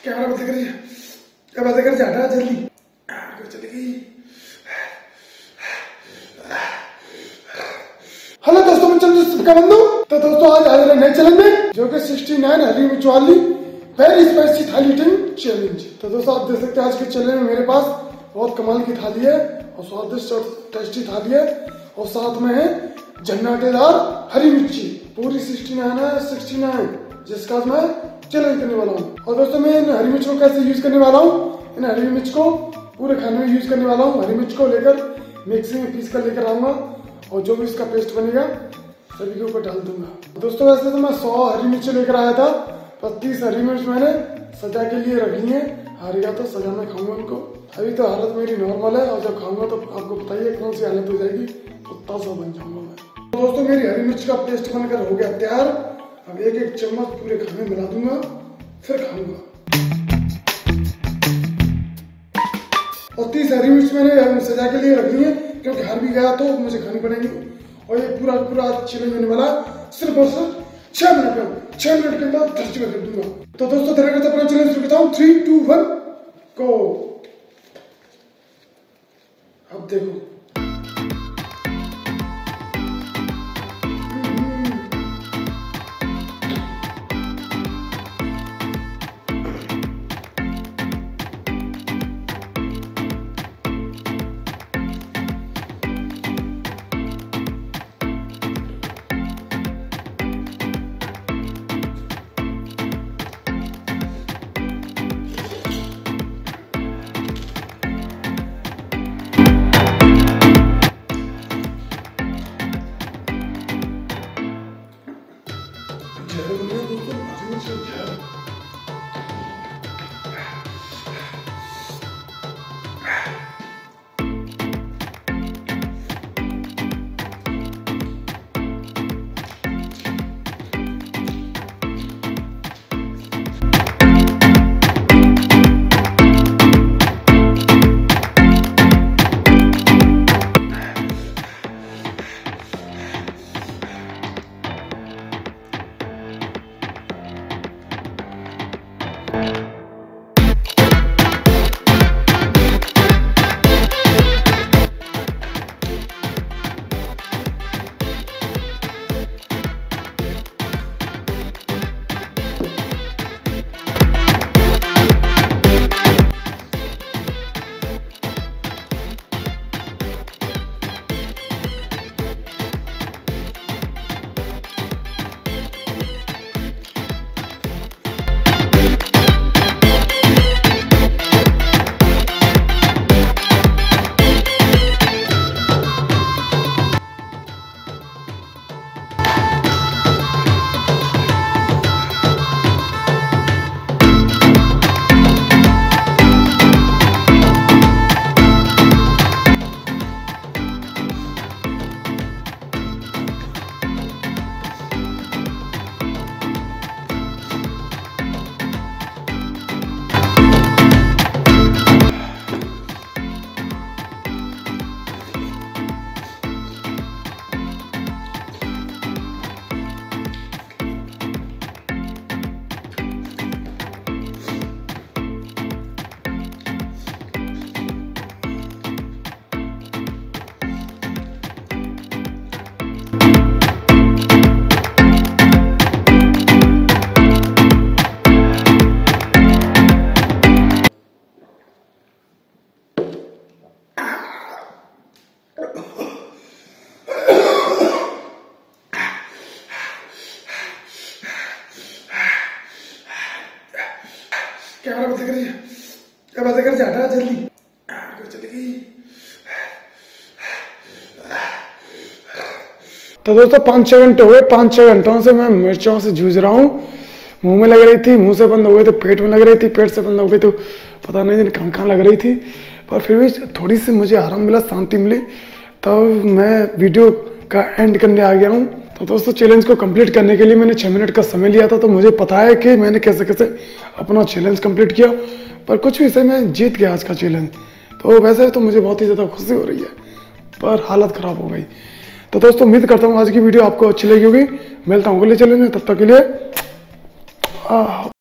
Camera बंद करिए, क्या बातें कर जाता जल्दी चली गई। हेलो दोस्तों, मैं चंद्र सबका बंधु। तो दोस्तों आज आ रहे नए चैलेंज में जो कि 69 हरी मिर्च वाली very spicy thali eating challenge. तो दोस्तों आप देख सकते हैं आज के चैलेंज में मेरे पास बहुत कमाल की थाली है और स्वादिष्ट और टेस्टी थाली है और साथ में है झन्नाटेदार हरी मिर्ची पूरी 69 जिसका मैं चैलेंज करने वाला हूँ। और दोस्तों मैं इन हरी मिर्च को कैसे यूज करने वाला हूँ, इन हरी मिर्च को पूरे खाने में यूज करने वाला हूँ। हरी मिर्च को लेकर मिक्सी में पीस कर लेकर आऊंगा और जो भी इसका पेस्ट बनेगा सभी के ऊपर डाल दूंगा। दोस्तों वैसे तो मैं 100 हरी मिर्च लेकर आया था, पर 30 हरी मिर्च मैंने सजा के लिए रख ली है। हारेगा तो सजा में खाऊंगा उनको। अभी तो हालत मेरी नॉर्मल है और जब खाऊंगा तो आपको बताइए कौन सी हालत हो जाएगी, कुत्ता सा बन जाऊंगा मैं। तो दोस्तों मेरी हरी मिर्च का पेस्ट बनकर हो गया तैयार। अब एक एक चम्मच पूरे खाने में मिला दूंगा फिर खाऊंगा। और 30 हरी मिर्च मैंने सजा के लिए रख ली है क्योंकि हार भी गया तो मुझे खानी पड़ेगी। और ये पूरा चैलेंज होने वाला सिर्फ और सिर्फ 6 मिनट में। 6 मिनट के अंदर धरती में कर दूंगा। तो दोस्तों तरह से अपना चैलेंज शुरू करता हूँ। 3, 2, 1 गो। अब देखो कैमरा बंद करिए, क्या बातें कर जाता जल्दी चली गई। तो दोस्तों 5-6 घंटे हुए। 5-6 घंटों से मैं मिर्चों से जूझ रहा हूँ। मुंह में लग रही थी, मुंह से बंद हो गई तो पेट में लग रही थी, पेट से बंद हो गई तो पता नहीं कहाँ लग रही थी। पर फिर भी थोड़ी सी मुझे आराम मिला, शांति मिली। तो मैं वीडियो का एंड करने आ गया हूँ। तो दोस्तों चैलेंज को कंप्लीट करने के लिए मैंने 6 मिनट का समय लिया था। तो मुझे पता है कि मैंने कैसे कैसे अपना चैलेंज कंप्लीट किया, पर कुछ भी से मैं जीत गया आज का चैलेंज। तो वैसे तो मुझे बहुत ही ज़्यादा खुशी हो रही है, पर हालत ख़राब हो गई। तो दोस्तों उम्मीद करता हूँ आज की वीडियो आपको अच्छी लगी होगी। मिलता हूँ अगले चैलेंज में, तब तक के लिए